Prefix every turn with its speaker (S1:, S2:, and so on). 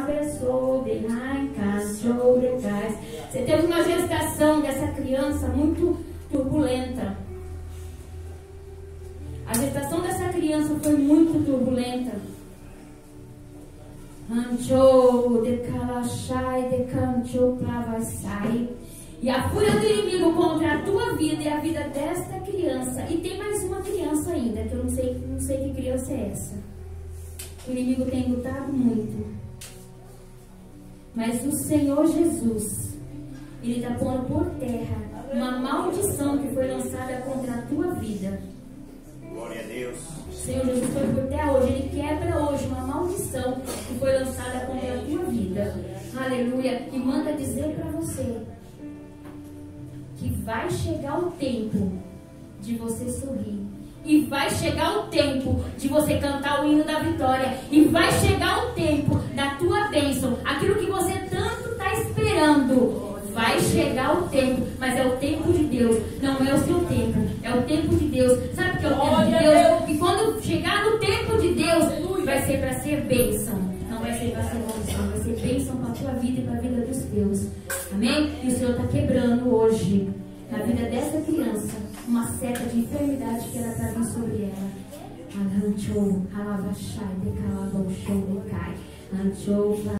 S1: Você teve uma gestação dessa criança muito turbulenta. A gestação dessa criança foi muito turbulenta. E a fúria do inimigo contra a tua vida e a vida desta criança. E tem mais uma criança ainda, que eu não sei que criança é essa. O inimigo tem lutado muito. Mas o Senhor Jesus, Ele está pondo por terra uma maldição que foi lançada contra a tua vida.
S2: Glória a Deus.
S1: O Senhor Jesus foi por terra hoje. Ele quebra hoje uma maldição que foi lançada contra a tua vida. Aleluia. E manda dizer para você que vai chegar o tempo de você sorrir. E vai chegar o tempo de você cantar o hino da vitória. E vai chegar o tempo da tua bênção. Aquilo que você tanto está esperando. Vai chegar o tempo. Mas é o tempo de Deus. Não é o seu tempo. É o tempo de Deus. Sabe o que é o tempo de Deus? E quando chegar no tempo de Deus, vai ser para ser bênção. Não vai ser para ser maldição. Vai ser bênção para a tua vida e para a vida dos teus. Amém? E o Senhor está quebrando hoje, na vida dessa criança, uma seta de enfermidade que ela está vindo sobre ela.